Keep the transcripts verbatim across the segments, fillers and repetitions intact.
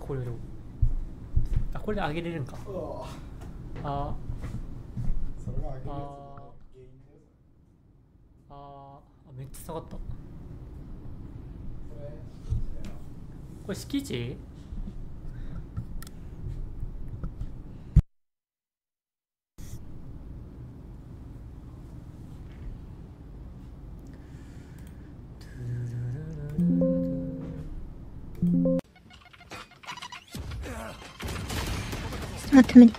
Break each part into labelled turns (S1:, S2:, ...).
S1: これをあこれで上げれるんか。あ
S2: それは上げるやつの原因だよ。
S1: ああめっちゃ下がった。こ
S2: これ
S1: れ敷地
S3: 待って無理。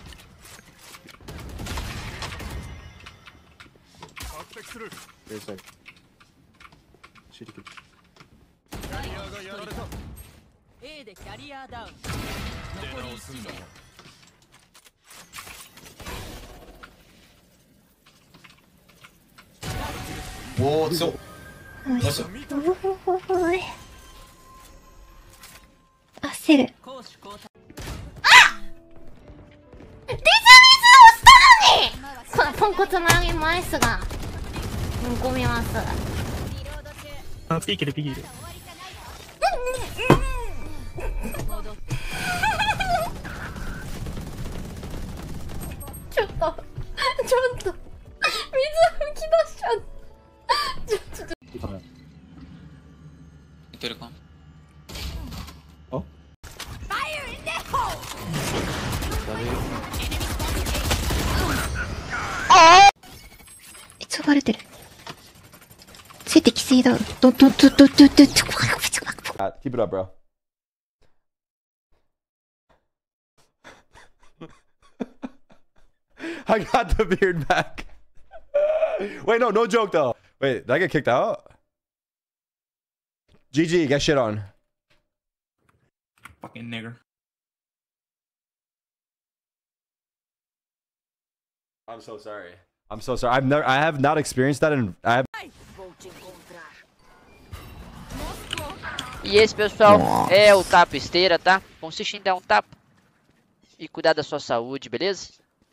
S4: A でキャリアダウン。残りいち名。
S5: おお強っ。
S3: おい焦る。
S4: 攻守交代。
S3: ディズミスをしたのにポンコツの上げもアイスが込みます。
S1: あピーキルピーキル
S3: ちょっとちょっと水吹き出しちゃう。ちょちょっと
S6: いけるか。
S3: 急がれてる。ついてきすぎだろ。どどどどどどど。
S7: Keep it up, bro. I got the beard back. Wait, no, no joke though. Wait, did I get kicked out? G G, get shit on.
S6: Fucking nigger.
S7: I'm so sorry. I'm so sorry. I've never, I have not experienced that, and I have.
S8: E esse, pessoal, Nossa. é o tapa esteira, tá? Consiste em dar um tapa e cuidar da sua saúde, beleza?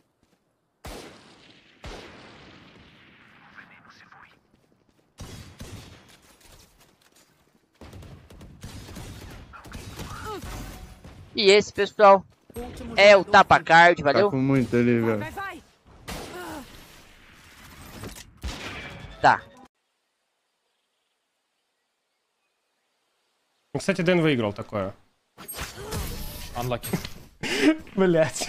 S8: E esse, pessoal, é o tapa card, valeu?
S9: Tá com muito ali, velho.
S8: Tá.
S1: Кстати, Дэн выиграл такое. Unlucky. Блять.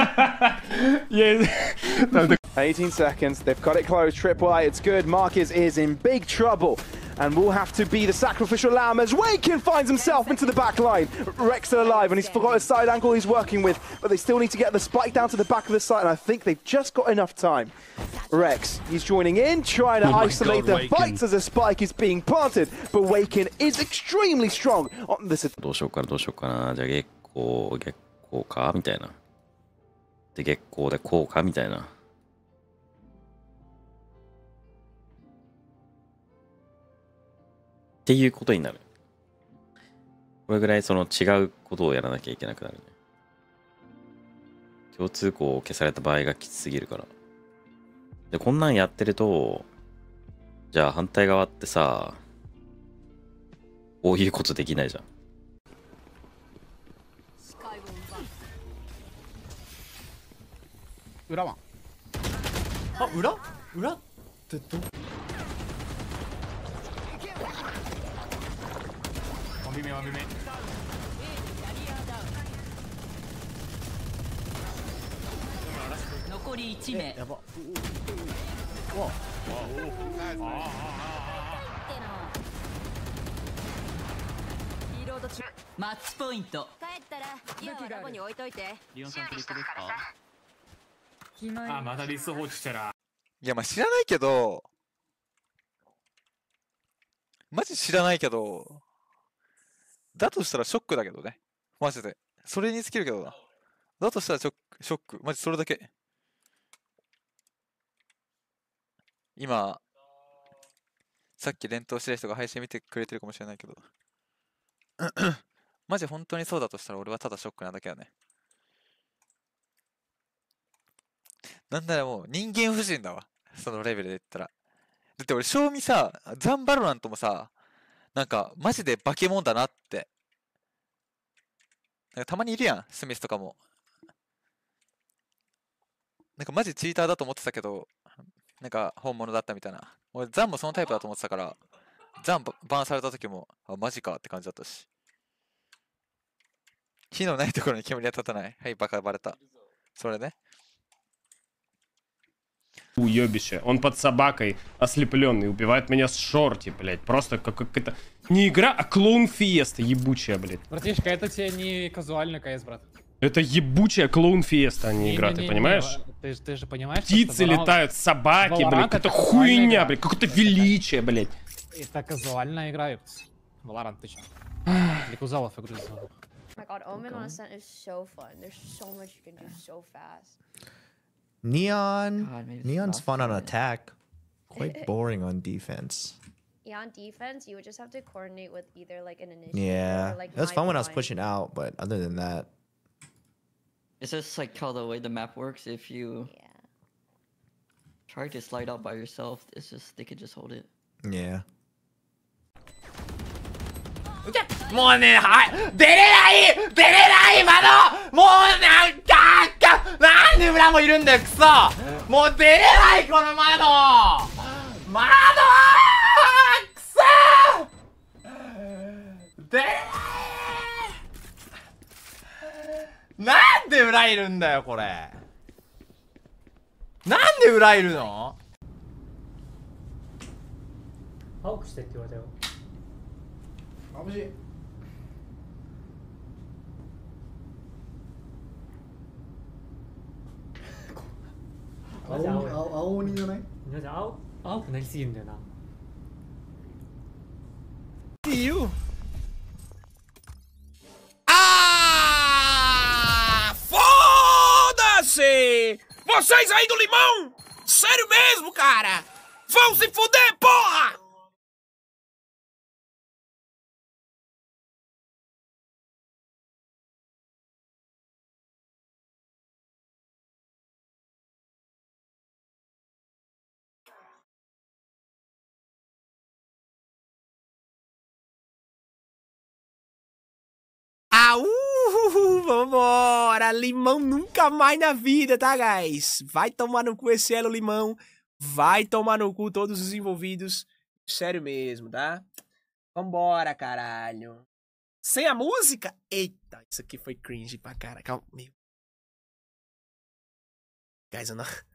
S10: eighteen seconds, they've got it close, Triple A, it's good, Marquez is in big trouble. And will have to be the sacrificial lamb as Waken finds himself into the back line. Rex still alive, and he's forgot his side angle he's working with, but they still need to get the spike down to the back of the site, and I think they've just got enough time. Rex, he's joining in, trying to oh isolate God, the Waken. Fights as a spike is being planted, but Waken is extremely strong on this.
S11: どうしようかな、どうしようかな、じゃあ月光、月光かみたいな。で、月光でこうかみたいな。っていうことになる。これぐらいその違うことをやらなきゃいけなくなるね。共通項を消された場合がきつすぎるから。で、こんなんやってると、じゃあ反対側ってさ、こういうことできないじゃん。
S2: 裏は
S1: あ、裏裏ってどワンビメワンビメ
S4: 残りいち名。
S1: やば。
S4: うわマッチポイント。帰ったらギアはラボに置いといて。
S6: リオンさんクリックですか。
S1: あ、またリス放置したら。
S12: いや、まあ知らないけど、マジ知らないけど、だとしたらショックだけどね。マジで。それに尽きるけどな。だとしたらショック、ショック。マジそれだけ。今、さっき連投してる人が配信見てくれてるかもしれないけど。マジ本当にそうだとしたら俺はただショックなだけだね。なんならもう人間不信だわ。そのレベルで言ったら。だって俺、正味さ、ザンバロラントもさ、なんかマジで化け物だなってなんかたまにいるやん、スミスとかも。なんかマジチーターだと思ってたけど、なんか本物だったみたいな。俺、ザンもそのタイプだと思ってたから、ザンババンされた時も、あ、マジかって感じだったし。火のないところに煙は立たない。はい、バカバレた。それね。
S9: Уебище. Он под собакой ослепленный убивает меня с шорти, блядь. Просто как какая-то... Не игра, а клоун-фиеста ебучая, блядь.
S1: Братишка, это тебе не казуальный КС, брат.
S9: Это ебучая клоун-фиеста, а не игра, ты понимаешь?
S1: Ты, ты же понимаешь,
S9: Птицы летают, собаки, блядь. Какая-то хуйня, блядь. Какое-то величие, блядь.
S1: Это казуальная игра, ёпт. Valorant, ты чё? Для кузалов игру сделал.
S3: Oh my god, Omen on Ascent is so fun. There's so much you can do so fast.
S13: Neon.
S3: God, maybe it's
S13: Neon's
S3: not
S13: fun on
S3: fun.
S13: attack. Quite boring on defense.
S3: Yeah, on defense, you would just have to coordinate with either like an initiative
S13: Yeah.
S3: or like
S13: It was fun when I was
S3: Blind.
S13: pushing out, but other than that.
S14: It's just like how the way the map works. If you try to slide out by yourself, it's just they could just hold it.
S13: Yeah.
S15: もうね、はい、出れない出れない窓もうなんかなんで裏もいるんだよ、クソもう出れないこの窓窓クソ出れないなんで裏いるんだよ、これなんで裏いるの
S1: 青くしてって言われたよ。
S2: 眩しい。青鬼、青青鬼じゃない？
S1: なんで青青くなりすぎるんだよな。
S15: You. Ah! Foda-se! Vocês aí do Limão! Sério mesmo, cara! Vão se fuder, porra! Ah, uh, vambora! Limão nunca mais na vida, tá, guys? Vai tomar no cu esse elo, Limão. Vai tomar no cu todos os envolvidos. Sério mesmo, tá? Vambora, caralho. Sem a música? Eita, isso aqui foi cringe pra cara. Calma, meu. Guys, eu não...